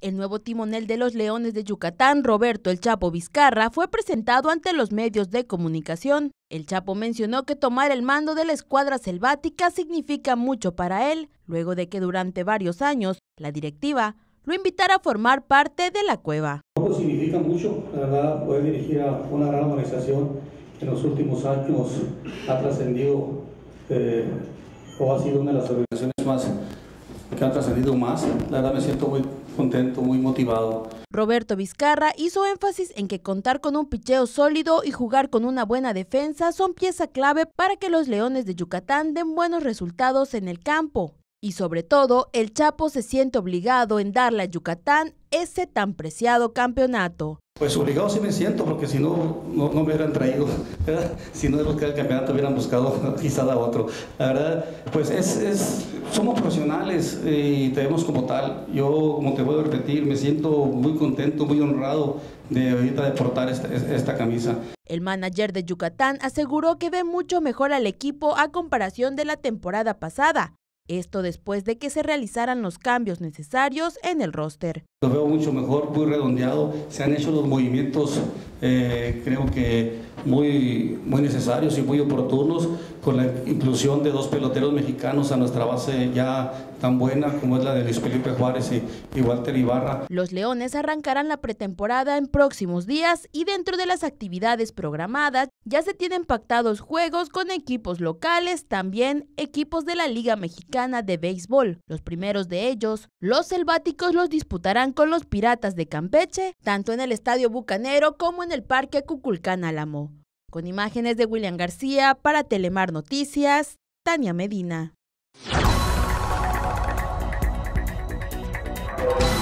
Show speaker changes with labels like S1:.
S1: El nuevo timonel de los Leones de Yucatán, Roberto El Chapo Vizcarra, fue presentado ante los medios de comunicación. El Chapo mencionó que tomar el mando de la escuadra selvática significa mucho para él, luego de que durante varios años la directiva lo invitara a formar parte de la cueva.
S2: Pues significa mucho, la verdad, poder dirigir a una gran organización que en los últimos años ha trascendido o ha sido una de las organizaciones más que han trascendido más. La verdad me siento muy contento, muy motivado.
S1: Roberto Vizcarra hizo énfasis en que contar con un picheo sólido y jugar con una buena defensa son pieza clave para que los Leones de Yucatán den buenos resultados en el campo. Y sobre todo, el Chapo se siente obligado en darle a Yucatán ese tan preciado campeonato.
S2: Pues obligado sí me siento, porque si no me hubieran traído, ¿verdad? Si no de buscar el campeonato hubieran buscado quizá a otro. La verdad, pues somos profesionales y tenemos como tal. Yo, como te voy a repetir, me siento muy contento, muy honrado de ahorita de portar esta camisa.
S1: El manager de Yucatán aseguró que ve mucho mejor al equipo a comparación de la temporada pasada. Esto después de que se realizaran los cambios necesarios en el roster.
S2: Lo veo mucho mejor, muy redondeado. Se han hecho los movimientos, creo que muy necesarios y muy oportunos, con la inclusión de 2 peloteros mexicanos a nuestra base ya tan buena como es la de Luis Felipe Juárez y Walter Ibarra.
S1: Los Leones arrancarán la pretemporada en próximos días y dentro de las actividades programadas ya se tienen pactados juegos con equipos locales, también equipos de la Liga Mexicana de Béisbol. Los primeros de ellos, los selváticos, los disputarán con los Piratas de Campeche, tanto en el Estadio Bucanero como en el Parque Cuculcán Álamo. Con imágenes de William García, para Telemar Noticias, Tania Medina.